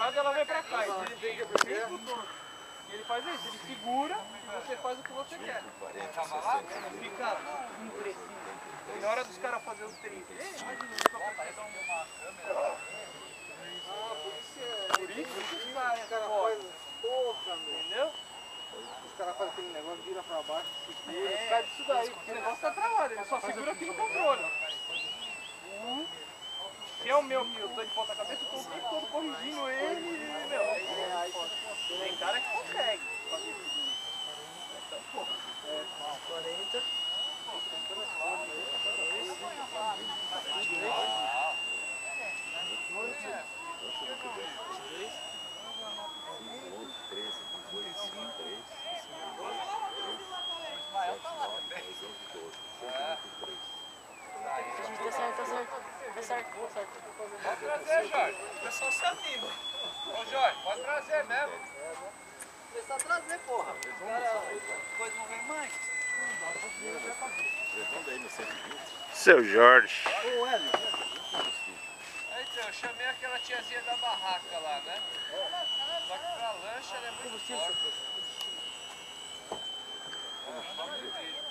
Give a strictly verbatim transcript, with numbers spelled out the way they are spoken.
lado, ela vem pra cá. E ele vem pro dono. E ele faz isso, ele segura e você faz o que você quer. Fica um precinho. E na hora dos caras fazerem os trinta, imagina, nunca vai pegar uma câmera. Por isso que sai, cara, faz porra, entendeu? Os caras fazem aquele negócio, vira pra baixo, segura, é, sai disso daí, porque o negócio tá travado, ele só segura aqui no controle. Uhum. Se é o meu que eu tô de ponta cabeça, eu tô o tempo todo corrigindo ele e, meu, tem cara que consegue fazer isso. Então, porra, é, quarenta. Tá certo, tá certo, tá certo, tá certo. Pode trazer, Jorge. O pessoal se anima. Ô, Jorge, pode trazer mesmo. Precisa trazer, porra. Depois não vem mais. Seu Jorge. Ô, Hélio. Então, eu chamei aquela tiazinha da barraca lá, né? Só que pra lancha ela é muito forte.